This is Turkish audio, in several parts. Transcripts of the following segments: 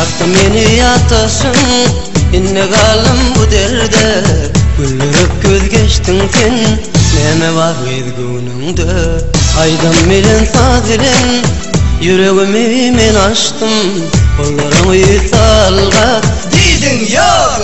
Yaktı meni yatasın, inne kalım bu derde. Güldürüp göz geçtin sen, neme var ezgününde. Aydan bilen fazilin, yüreğimi men açtım. Kollarımı yutalga diydin yok.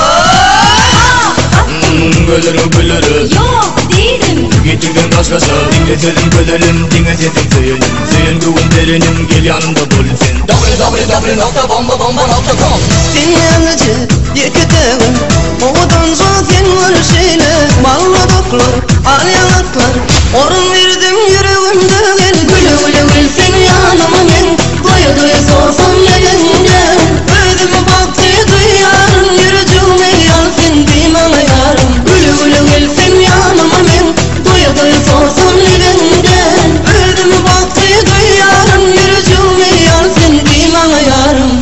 Gülürüm Yok değilim. Gittiğin başkası dinletelim gülürüm. Dinletelim söylenim. Senin güvenlerim gel yanımda bulunsun. www.bomba.com Dinleyici yekiteğin Oğudan zaten var şeyle Malladoklar, alyanatlar Orun verdim yüreğimde gel Güle güle gül sen yanıma gel. Doya doya sorsam yerinde. Ödümü baktı duyarım Yürücüğüme yansın dimana yarım Güle güle gül sen yanıma gel. Doya doya sorsam yerinde. Ödümü baktı duyarım Yürücüğüme yansın dimana yarım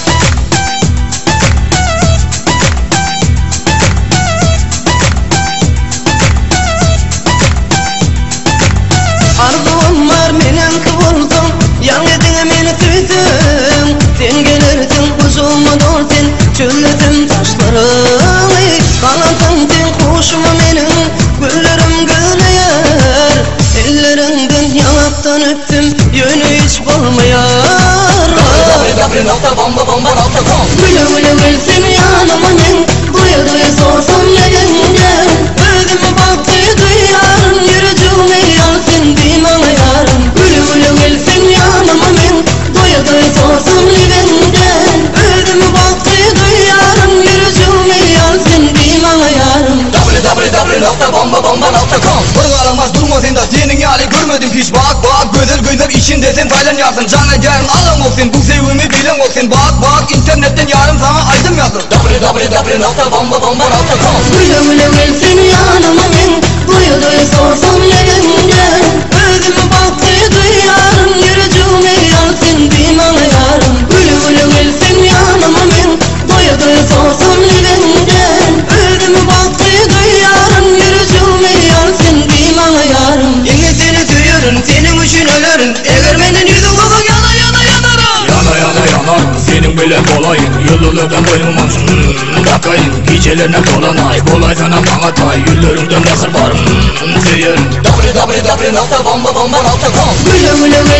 Arzuum var menen kıvıldım Yan edine meni tüydüm Sen gelirdin huzuma dolsun Çölledim taşlarını Kanatın sen kuşuma menin Güllerim gülüyer Ellerinden yanaktan öptüm Yönü hiç bulmayar www.bomba.com Güle güle gül sen yanıma gel. Doya doya sorsam yerinde. Ödümü baktı duyarım Yürücüğüme yansın dimana yarım Güle güle gül sen yanıma gel. Doya doya sorsam yerinde. Ödümü baktı duyarım Yürücüğüme yansın dimana yarım www.bomba.com Fırgalamaz durma sen de senin hali görmedim hiç. Bak güzel gözler içinde sen paylanyarsın. Canla gelen alan olsun bu sevgimi bilen olsun. Bak internetten yarın sana aydın yazdım. www.bomba.com Güle güle gül sen yanıma gel. Doya doya sorsam yerinde. Ödümü baktı duyarım Yürücüğüme yansın dimana yarım Güle güle gül sen yanıma gel. Doya doya sorsam yerinde. Ödümü baktı duyarım Yürücüğüme yansın dimana yarım Yine seni duyuyorum senin için ölürüm Eğer benim yüzüm olsa yana yana yanarım Yanar senin bile kolayın. Yıldızlardan boynum takayım. Gecelerine dolanay kolay sana bana tay. Yüzlerimden bakır varım seyerim. www.bomba.com Güle güle gül